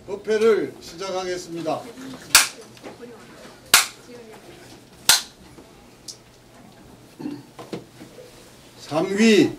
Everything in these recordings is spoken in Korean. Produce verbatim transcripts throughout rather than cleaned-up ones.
법회를 시작하겠습니다. 삼귀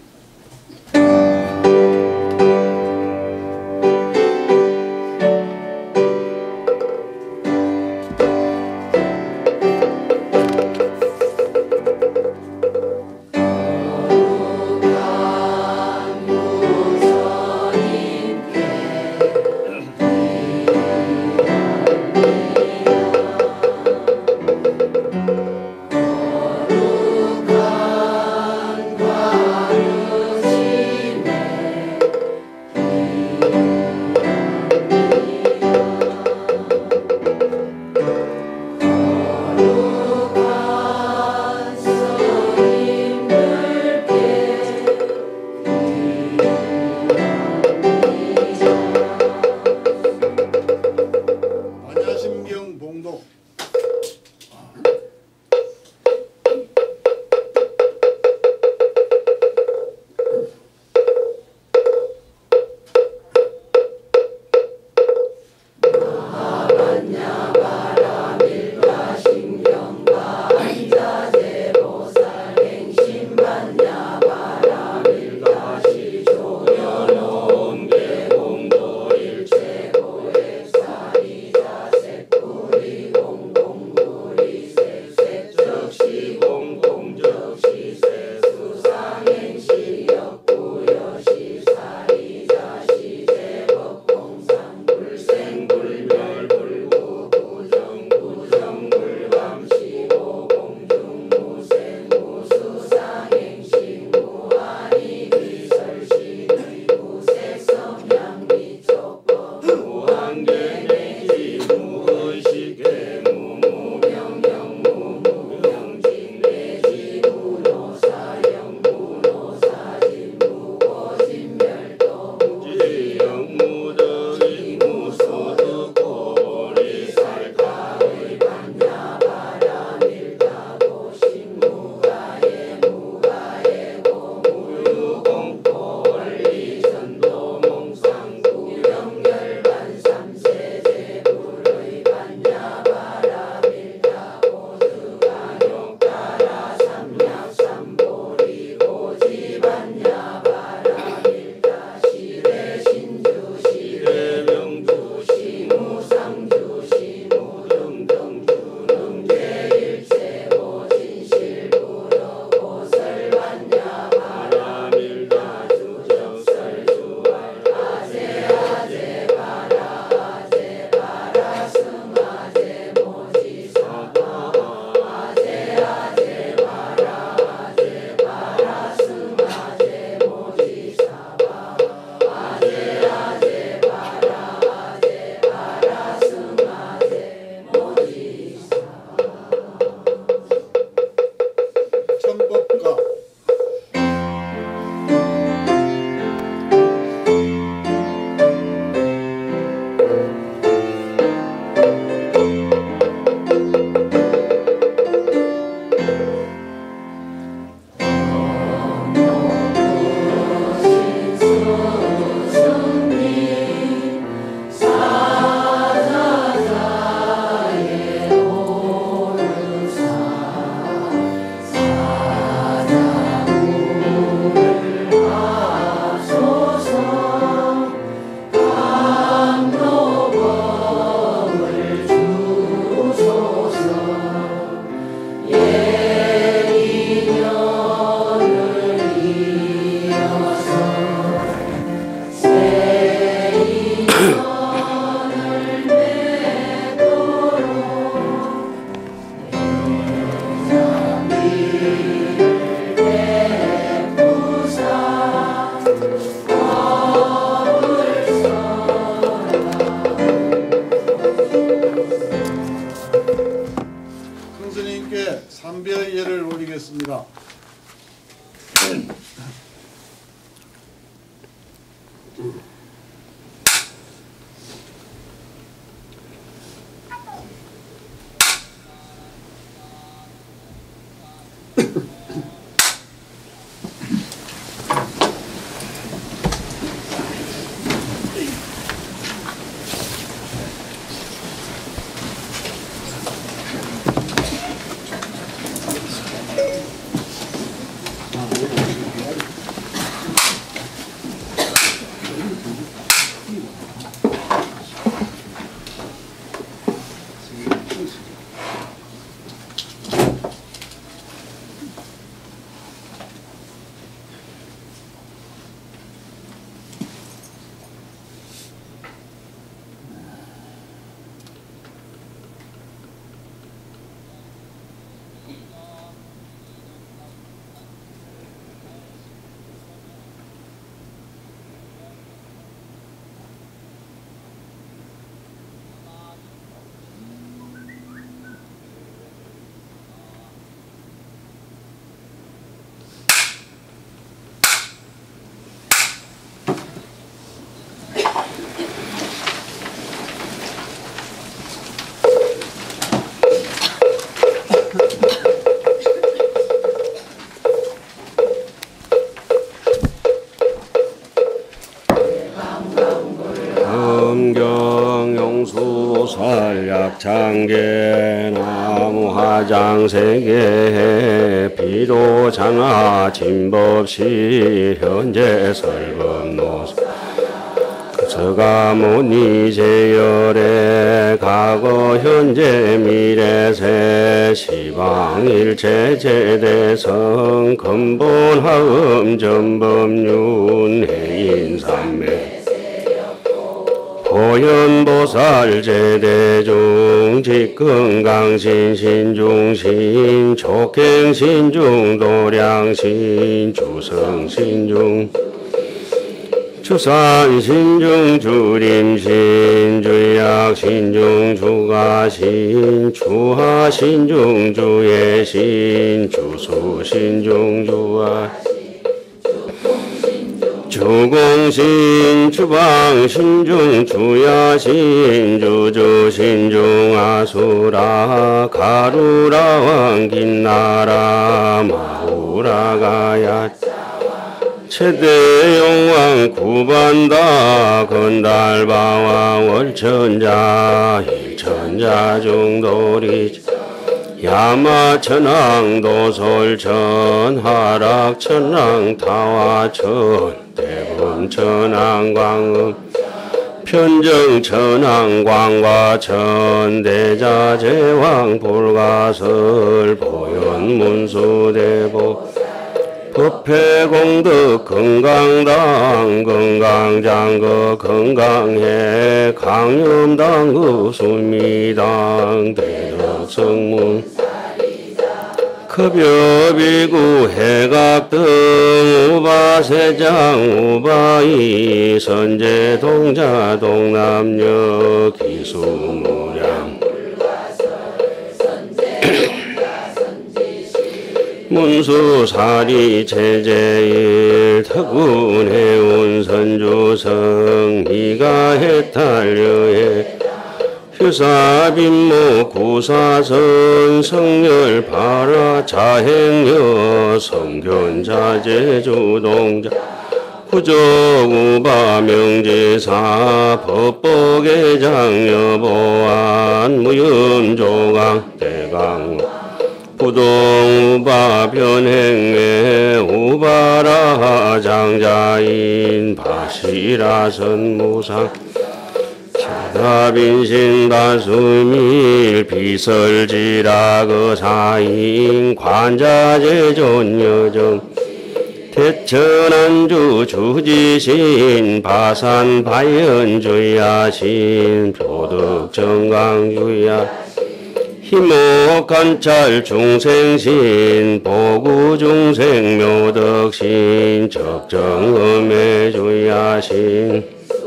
장계나무 화장세계 비로자나 진법시 현재 설법노사 서가모니 제열의 과거 현재 미래세 시방일체 제대성 근본하음 전법륜 해인삼매 보현보살 제대중 직근강신 신중신 촉행신중 도량신 주성신중 주산신중 주림신 주약신중 주가신 주하신중 주예신 주수신중 주하 주공신 주방신중 주야신 주주신중 아수라 가루라 왕긴나라 마우라가야 최대용왕 구반다 건달바왕 월천자 일천자 중도리 야마천왕 도솔천 하락천왕 타화천 대범천왕 광음 편정천왕 광과천 대자제왕 불가설 보현문수대보 법회공덕 건강당 건강장거 건강해 강염당 수미당 대덕성문 급여비구 해각등 우바세장 우바이 선제동자 동남여 기수무량 문수사리 제제일特군해운 선주성 미가해탈려해 휴사빈모 구사선 성열파라 자행여 성견자제주동자 후조우바 명제사 법보계장 여보안 무염조강 대강 부동우바 변행에 우바라 장자인 바시라 선무상 다빈신 다수밀 비설지라 거사인 관자제존여정 대천안주 주지신 바산바연주야신 표득정강주야 희목관찰 중생신 보구중생 묘덕신 적정음해주야신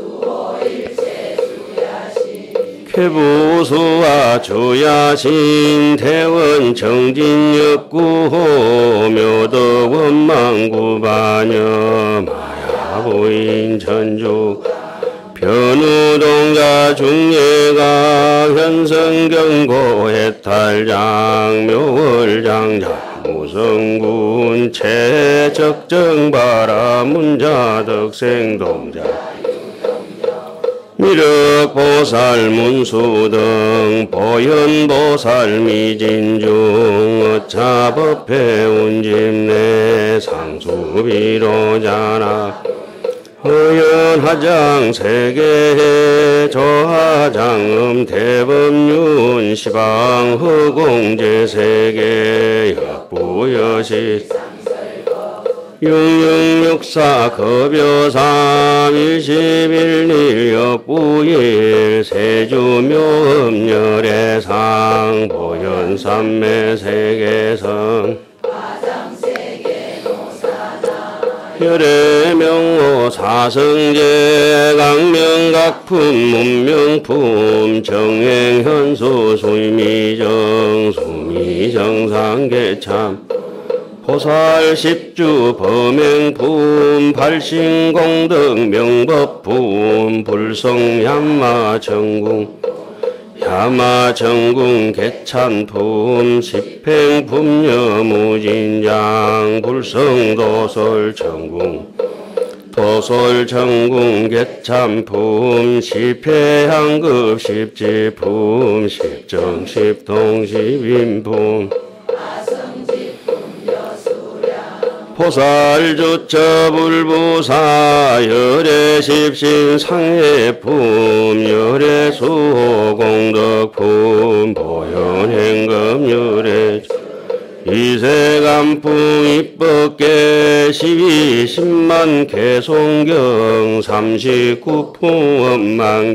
쾌부수와 주야신 태원 정진역구호 묘덕원망구반여 마야부인 천주 변우동자 중예가 현성경고 해탈장 묘월장자 무성군 최적정바라 문자덕생동자 미륵보살 문수등 보현보살 미진중 어차법회 운집내 상수비로자나 허연하장 세계해 조하장음 대법륜 시방 허공제세계 역부여시 육육육사 급여삼 일십일일 역부일 세주묘음열애상 보현삼매 세계성 혈애명호 사성제 강명각품 문명품 정행현수 수미정 수미정상계참 보살십주 범행품 발신공덕 명법품 불성야마정궁 야마정궁 개찬품 십행품여 무진장 불성도설정궁 도솔 정궁 개참품 십회향급 십지품 십정 십동 십인품 보살주처 불부사 열애십신 상해품 열애수호 공덕품 보현행금 열애 이세간풍 입법계 십이십만 개송경 삼십구풍엄만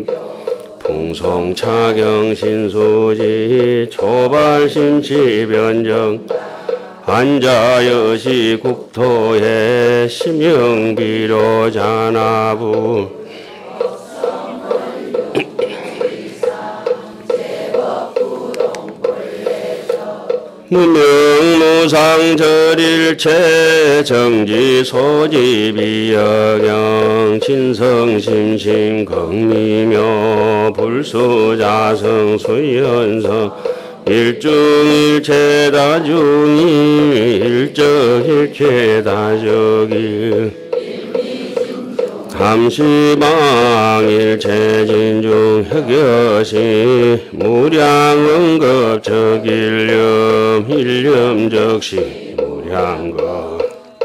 풍송차경 신수지 초발심치변정 한자여시 국토에 심영비로자나부 무명무상절일체 정지소지비여경 진성심심 극미묘 불수자성 수연성 일중일체다중이 일적일체다적이 함시방일체진중 혁여시 무량응급적일념 일념적시 무량급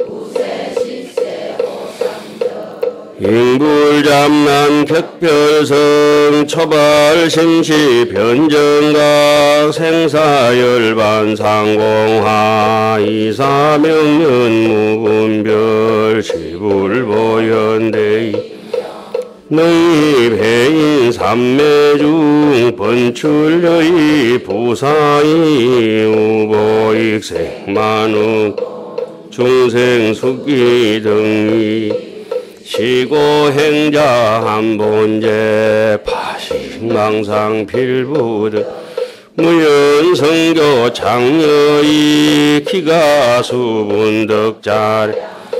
인불잡난 격별성 초발심시 변정각 생사열반 상공하 이사명년 무분별 시불보현대이 능입해인 삼매중 번출여이 부사이 우보익생 중생숙이 등이 시고행자 한본제 파식망상 필부득 무연성교 장여이 기가수분덕잘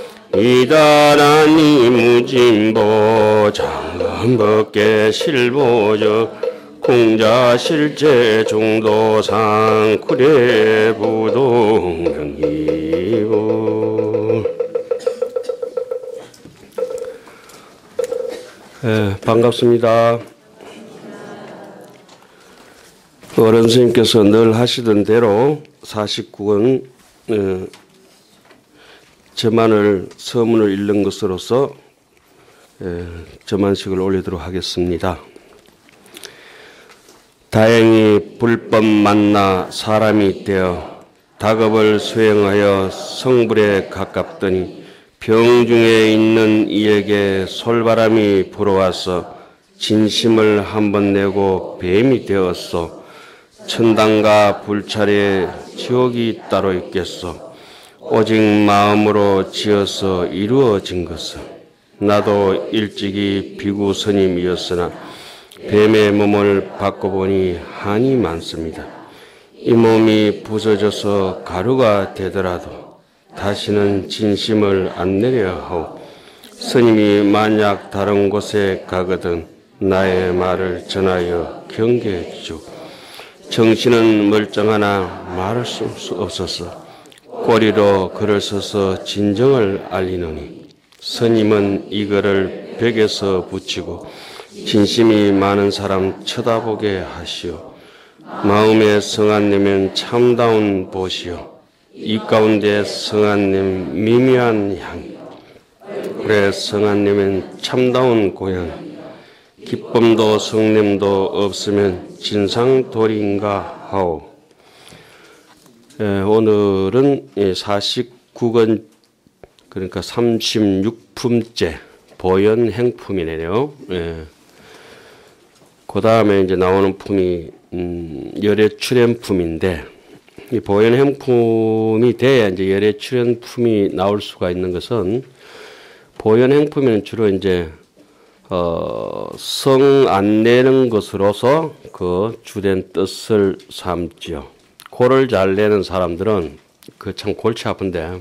이다라니 무진보 장검법계 실보적 공자실제 중도상 구례부동 명기보. 예, 반갑습니다. 어른 스님께서 늘 하시던 대로 사십구 권 어, 저만을 서문을 읽는 것으로서 예, 저만식을 올리도록 하겠습니다. 다행히 불법 만나 사람이 되어 다급을 수행하여 성불에 가깝더니 병중에 있는 이에게 솔바람이 불어와서 진심을 한번 내고 뱀이 되었소. 천당과 불찰에 지옥이 따로 있겠소. 오직 마음으로 지어서 이루어진 것은 나도 일찍이 비구 스님이었으나 뱀의 몸을 바꿔보니 한이 많습니다. 이 몸이 부서져서 가루가 되더라도 다시는 진심을 안 내려 하오. 스님이 만약 다른 곳에 가거든 나의 말을 전하여 경계해 주죠. 정신은 멀쩡하나 말할 수 없어서 꼬리로 글을 써서 진정을 알리노니 스님은 이거를 벽에서 붙이고 진심이 많은 사람 쳐다보게 하시오. 마음에 성안내면 참다운 보시오. 이 가운데 성안님 미미한 향, 그래 성안님은 참다운 고향, 기쁨도 성냄도 없으면 진상돌인가 하오. 예, 오늘은 사십구 권 그러니까 삼십육 품째 보현행품이네요. 예. 그 다음에 이제 나오는 품이 음, 열애출현품인데. 이 보현행품이 돼야 이제 열애출현품이 나올 수가 있는 것은 보현행품에는 주로 이제 어, 성 안 내는 것으로서 그 주된 뜻을 삼지요. 코를 잘 내는 사람들은 그 참 골치 아픈데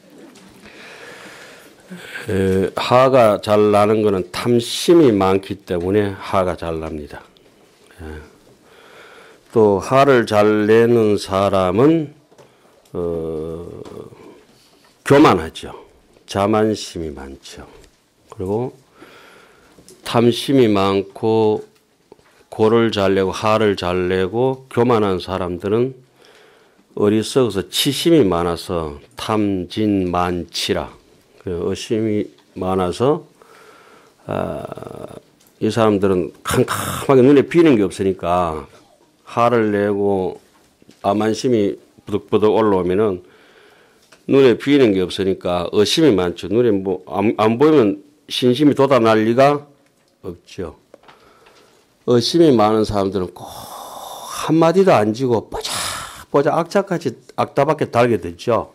에, 하가 잘 나는 것은 탐심이 많기 때문에 하가 잘 납니다. 에. 또 하를 잘 내는 사람은 어, 교만하죠. 자만심이 많죠. 그리고 탐심이 많고 고를 잘 내고 하를 잘 내고 교만한 사람들은 어리석어서 치심이 많아서 탐진만치라. 의심이 많아서 아, 이 사람들은 캄캄하게 눈에 비는 게 없으니까 하를 내고 암만심이 부득부득 올라오면은 눈에 비는 게 없으니까 의심이 많죠. 눈에 뭐 안 안 보이면 신심이 돋아날 리가 없죠. 의심이 많은 사람들은 꼭 한마디도 안 지고 뽀짝뽀짝 악착같이 악다밖에 달게 되죠.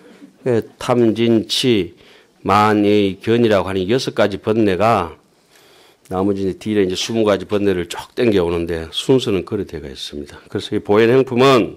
탐진치 만의 견이라고 하는 여섯 가지 번뇌가 나머지 뒤에 이제 스무 가지 번뇌를 쭉 땡겨 오는데 순서는 그렇게 되어 있습니다. 그래서 이 보현행품은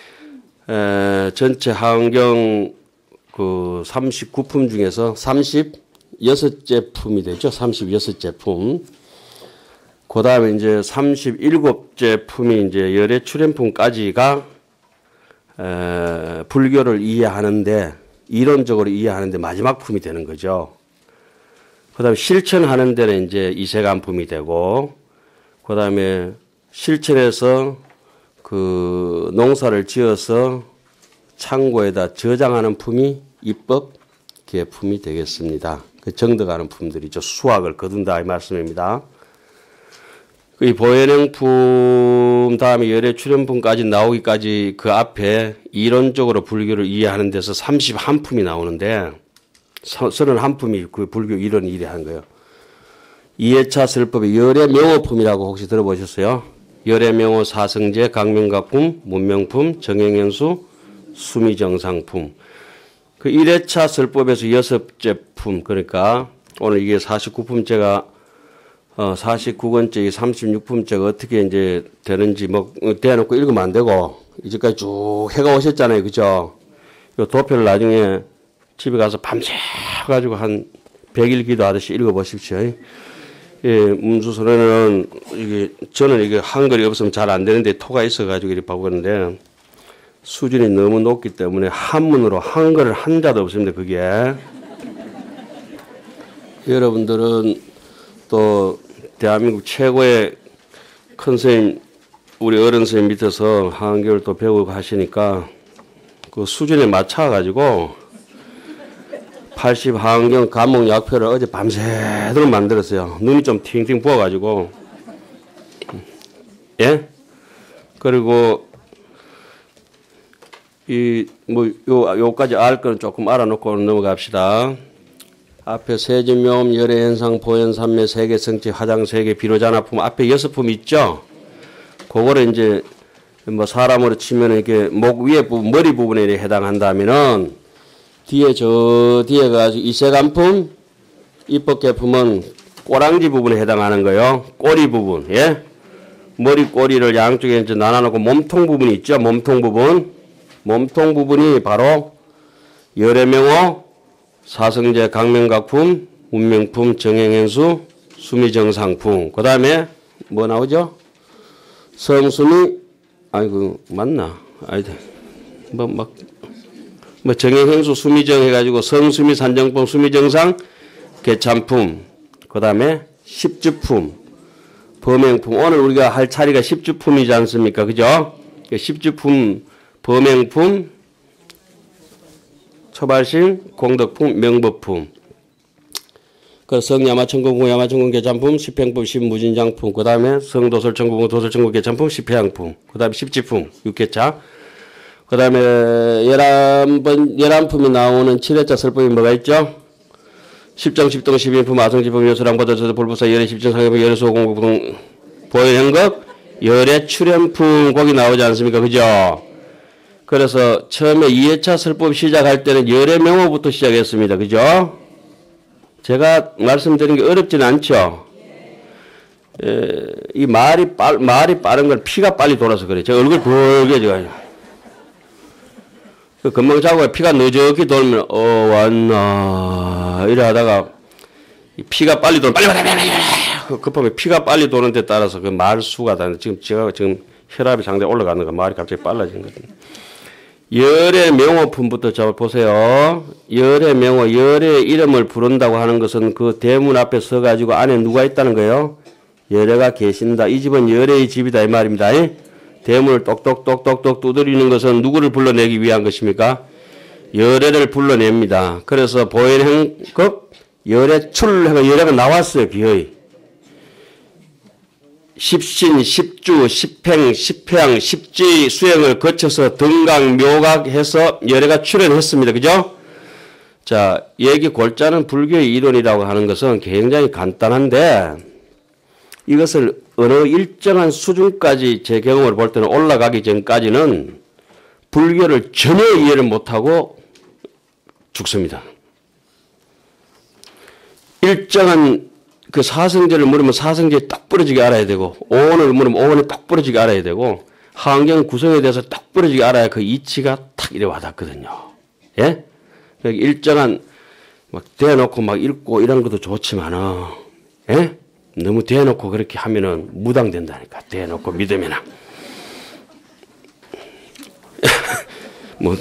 전체 하은경 그 삼십구 품 중에서 삼십육 제품이 되죠. 삼십육 제품. 그 다음에 이제 삼십칠 제품이 이제 열애 출현품까지가 에, 불교를 이해하는데, 이론적으로 이해하는데 마지막 품이 되는 거죠. 그 다음에 실천하는 데는 이제 이세간품이 되고, 그 다음에 실천해서 그 농사를 지어서 창고에다 저장하는 품이 입법 계품이 되겠습니다. 그 정득하는 품들이죠. 수확을 거둔다 이 말씀입니다. 이 보현행품 다음에 열애 출현품까지 나오기까지 그 앞에 이론적으로 불교를 이해하는 데서 삼십일 품이 나오는데 삼십일 품이 그 불교 이론을 이해한 거예요. 이해차 설법의 열애 명호품이라고 혹시 들어보셨어요? 열애 명호 사성제 강명각품 문명품 정행행수 수미정상품. 그 일 회차 설법에서 여섯 제품, 그러니까 오늘 이게 사십구 품째가 어, 사십구 번째, 삼십육 품째가 어떻게 이제 되는지 뭐, 대놓고 읽으면 안 되고, 이제까지 쭉 해가 오셨잖아요. 그죠? 요 도표를 나중에 집에 가서 밤새가지고 한 백 일 기도하듯이 읽어보십시오. 예, 문수선에는 이게, 저는 이게 한글이 없으면 잘 안 되는데 토가 있어가지고 이렇게 바꾸는데, 수준이 너무 높기 때문에 한문으로 한글을 한자도 없습니다. 그게. 여러분들은 또 대한민국 최고의 큰 선생님, 우리 어른 선생님 밑에서 한교를 또 배우고 하시니까 그 수준에 맞춰가지고 팔십 하은경 감목 약표를 어제 밤새도록 만들었어요. 눈이 좀 팅팅 부어가지고. 예? 그리고 이, 뭐, 요, 요까지 알 거는 조금 알아놓고 넘어갑시다. 앞에 세진묘음, 열애현상, 보현삼매, 세계성지, 화장세계, 비로자나품, 앞에 여섯 품 있죠? 그거를 이제, 뭐, 사람으로 치면 이렇게 목 위에 부분, 머리 부분에 해당한다면은, 뒤에 저, 뒤에 가지고 이세간품, 입법계품은 꼬랑지 부분에 해당하는 거요. 꼬리 부분, 예? 머리, 꼬리를 양쪽에 이제 나눠놓고 몸통 부분이 있죠? 몸통 부분. 몸통 부분이 바로 열애명호, 사성제, 강명각품, 운명품, 정행행수, 수미정상품. 그 다음에 뭐 나오죠? 성수미, 아이고 맞나? 아니다. 뭐 막 뭐 정행행수, 수미정 해가지고 성수미, 산정품, 수미정상, 개참품. 그 다음에 십주품, 범행품. 오늘 우리가 할 차례가 십주품이지 않습니까? 그죠? 십주품 범행품, 처발심, 공덕품, 명법품. 그 성야마천공, 공야마천공 개참품, 십행품, 십무진장품. 그 다음에 성도설천공, 도설천공 개참품, 십회양품. 그 다음에 십지품, 육회차. 그 다음에 열한 번, 열한 품이 나오는 칠회차 설법이 뭐가 있죠? 십정, 십동, 십인품, 아성지품, 여수랑, 보도서도, 불부사, 열애, 십정, 상해품, 열애수, 공부등, 보현행급, 열애 출현품, 거기 나오지 않습니까? 그죠? 그래서 처음에 이 회차 설법 시작할 때는 열애 명호부터 시작했습니다. 그죠? 제가 말씀드린 게 어렵진 않죠? 에, 이 말이 빨, 말이 빠른 건 피가 빨리 돌아서 그래. 제 얼굴 붉게져가지고. 그 금방 자고 피가 느적히 돌면, 어, 왔나. 이래 하다가 피가 빨리 돌면 빨리, 빨리, 빨리, 빨리. 급하면 피가 빨리 도는 데 따라서 그 말 수가 다, 지금 제가 지금 혈압이 상당히 올라가는 거 말이 갑자기 빨라진 거거든요. 열의 명호품부터 잘 보세요. 열의 명호, 열의 이름을 부른다고 하는 것은 그 대문 앞에 서가지고 안에 누가 있다는 거예요? 열애가 계신다. 이 집은 열애의 집이다 이 말입니다. 대문을 똑똑똑똑똑 두드리는 것은 누구를 불러내기 위한 것입니까? 열애를 불러냅니다. 그래서 보현행급 열애출 해가 열애가 나왔어요. 기어이. 십신, 십주, 십행, 십향, 십지 수행을 거쳐서 등각, 묘각해서 열애가 출현했습니다. 그죠? 자, 얘기 골자는 불교의 이론이라고 하는 것은 굉장히 간단한데 이것을 어느 일정한 수준까지 제 경험을 볼 때는 올라가기 전까지는 불교를 전혀 이해를 못하고 죽습니다. 일정한 그 사성제를 물으면 사성제에 딱 부러지게 알아야 되고 오온을 물으면 오온에 딱 부러지게 알아야 되고 환경 구성에 대해서 딱 부러지게 알아야 그 이치가 탁 이래 와닿거든요. 예? 그러니까 일정한 막 대놓고 막 읽고 이런 것도 좋지만은 예? 너무 대놓고 그렇게 하면은 무당된다니까. 대놓고 믿으면은 뭐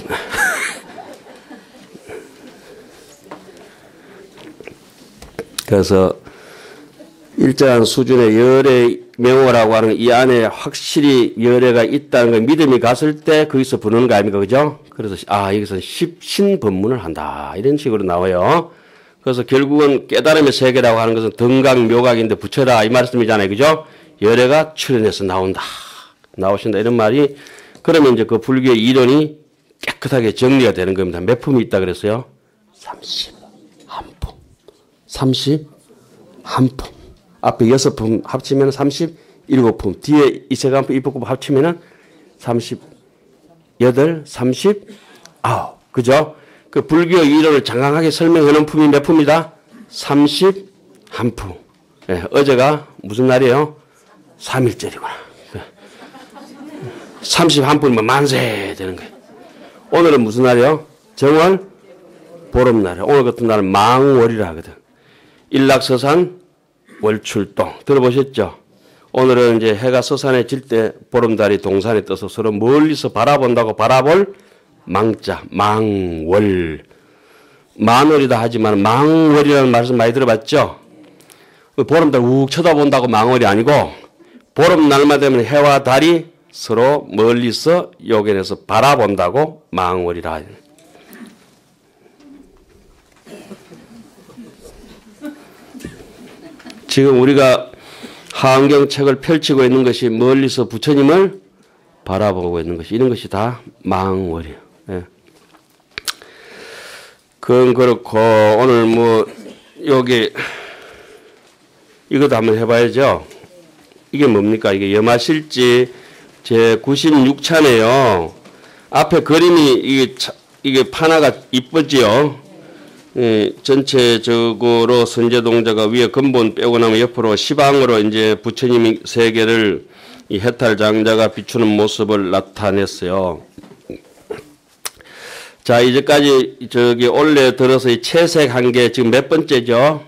그래서 일정한 수준의 열애 명호라고 하는 이 안에 확실히 열애가 있다는 걸 믿음이 갔을 때 거기서 부르는 거 아닙니까? 그죠? 그래서 아 여기서 십신법문을 한다 이런 식으로 나와요. 그래서 결국은 깨달음의 세계라고 하는 것은 등각 묘각인데 붙여라 이 말씀이잖아요. 그죠? 열애가 출현해서 나온다. 나오신다 이런 말이 그러면 이제 그 불교의 이론이 깨끗하게 정리가 되는 겁니다. 몇 품이 있다 그랬어요? 삼십일 품. 삼십일 품. 앞에 여섯 품 합치면 삼십칠 품. 뒤에 이세간 품, 이법급 합치면 삼십팔, 삼십구. 그죠? 그 불교 이론을 장강하게 설명하는 품이 몇 품이다? 삼십일 품. 네, 어제가 무슨 날이에요? 삼일절이구나. 삼십일 품이면 만세 되는 거예요. 오늘은 무슨 날이에요? 정월 보름날. 오늘 같은 날은 망월이라 하거든. 일락서산 월출동. 들어보셨죠? 오늘은 이제 해가 서산에 질 때 보름달이 동산에 떠서 서로 멀리서 바라본다고 바라볼 망자, 망월. 만월이다 하지만 망월이라는 말씀 많이 들어봤죠? 보름달 욱 쳐다본다고 망월이 아니고 보름날만 되면 해와 달이 서로 멀리서 요견에서 바라본다고 망월이라. 지금 우리가 하안경책을 펼치고 있는 것이 멀리서 부처님을 바라보고 있는 것이 이런 것이 다 망월이에요. 예. 그건 그렇고 오늘 뭐 여기 이것도 한번 해봐야죠. 이게 뭡니까? 이게 염화실지 제구십육 차네요. 앞에 그림이 이게 이게 판화가 이쁘지요. 예, 전체적으로 선제동자가 위에 근본 빼고 나면 옆으로 시방으로 이제 부처님 세계를 이 해탈장자가 비추는 모습을 나타냈어요. 자, 이제까지 저기 올해 들어서 이 채색한 게 지금 몇 번째죠?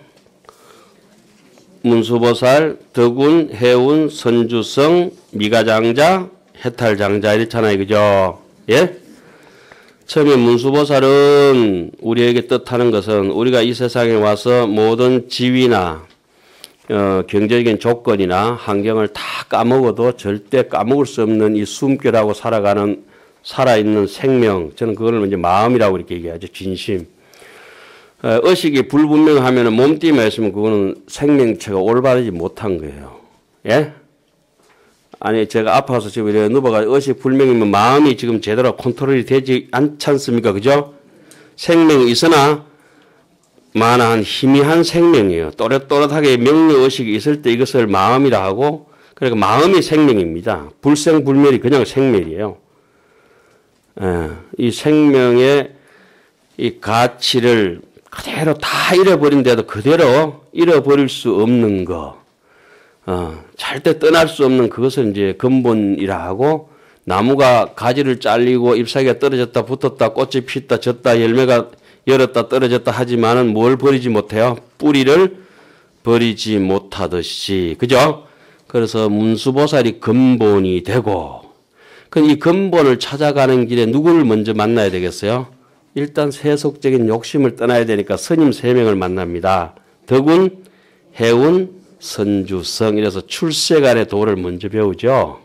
문수보살, 덕운, 해운, 선주성, 미가장자, 해탈장자 이렇잖아요. 그죠? 예? 처음에 문수보살은 우리에게 뜻하는 것은 우리가 이 세상에 와서 모든 지위나 어, 경제적인 조건이나 환경을 다 까먹어도 절대 까먹을 수 없는 이 숨결하고 살아가는 살아있는 생명, 저는 그걸 이제 마음이라고 이렇게 얘기하죠. 진심. 어, 의식이 불분명하면 몸띠만 있으면 그거는 생명체가 올바르지 못한 거예요. 예? 아니 제가 아파서 지금 이렇게 누워가지고 의식 불명이면 마음이 지금 제대로 컨트롤이 되지 않지 않습니까? 그죠? 생명이 있으나 만한 희미한 생명이에요. 또렷또렷하게 명료의식이 있을 때 이것을 마음이라 하고 그러니까 마음이 생명입니다. 불생불멸이 그냥 생멸이에요. 예, 이 생명의 이 가치를 그대로 다 잃어버린데도 그대로 잃어버릴 수 없는 거, 어, 절대 떠날 수 없는 그것을 이제 근본이라 하고 나무가 가지를 잘리고 잎사귀가 떨어졌다 붙었다 꽃이 피었다 졌다 열매가 열었다 떨어졌다 하지만은 뭘 버리지 못해요? 뿌리를 버리지 못하듯이. 그죠? 그래서 문수보살이 근본이 되고 그럼 이 근본을 찾아가는 길에 누구를 먼저 만나야 되겠어요? 일단 세속적인 욕심을 떠나야 되니까 스님 세 명을 만납니다. 덕운, 해운, 선주성. 이래서 출세간의 도를 먼저 배우죠.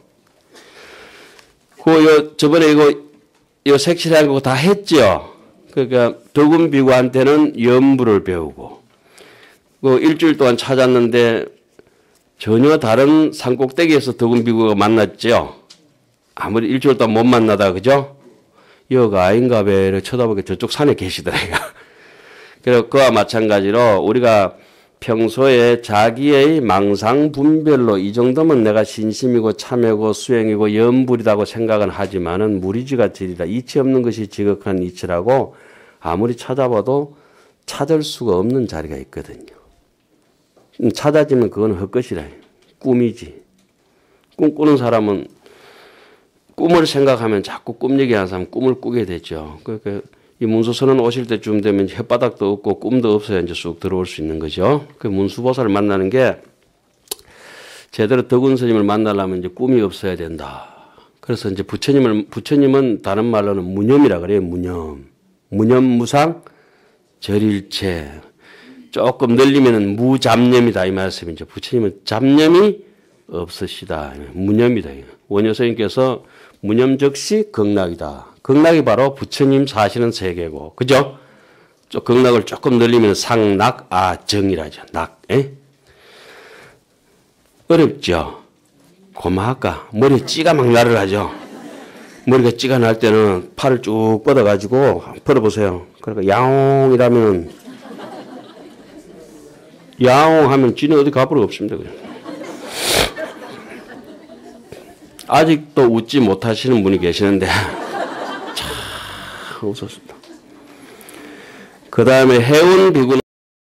그, 요, 저번에 이거, 요 색칠한 거 다 했죠? 그러니까 덕운 비구한테는 염불을 배우고, 그 일주일 동안 찾았는데 전혀 다른 산꼭대기에서 덕운 비구가 만났죠? 아무리 일주일 동안 못 만나다, 그죠? 여가 아닌가 봐. 쳐다보게 저쪽 산에 계시더라고요. 그래서 그와 마찬가지로 우리가 평소에 자기의 망상 분별로 이 정도면 내가 신심이고 참회고 수행이고 염불이라고 생각은 하지만은 무리지가 질이다. 이치 없는 것이 지극한 이치라고 아무리 찾아봐도 찾을 수가 없는 자리가 있거든요. 찾아지면 그건 헛것이라. 꿈이지. 꿈꾸는 사람은 꿈을 생각하면 자꾸 꿈 얘기하는 사람은 꿈을 꾸게 되죠. 그러니까 이 문수선언 오실 때쯤 되면 혓바닥도 없고 꿈도 없어야 이제 쑥 들어올 수 있는 거죠. 그 문수보살을 만나는 게 제대로 덕운 스님을 만나려면 이제 꿈이 없어야 된다. 그래서 이제 부처님을, 부처님은 다른 말로는 무념이라 그래요. 무념. 무념무상 절일체. 조금 늘리면은 무잡념이다. 이 말씀이죠. 부처님은 잡념이 없으시다. 무념이다. 원효 스님께서 무념즉시 극락이다. 극락이 바로 부처님 사시는 세계고, 그죠? 좀 극락을 조금 늘리면 상낙, 아, 정이라죠. 낙, 에? 어렵죠? 고마할까? 머리에 찌가 막 날을 하죠? 머리가 찌가 날 때는 팔을 쭉 뻗어가지고, 뻗어보세요. 그러니까 야옹이라면, 야옹 하면 찌는 어디 가버려 없습니다. 그냥. 아직도 웃지 못하시는 분이 계시는데, 참, 웃었습니다. 그 다음에 해운 비구는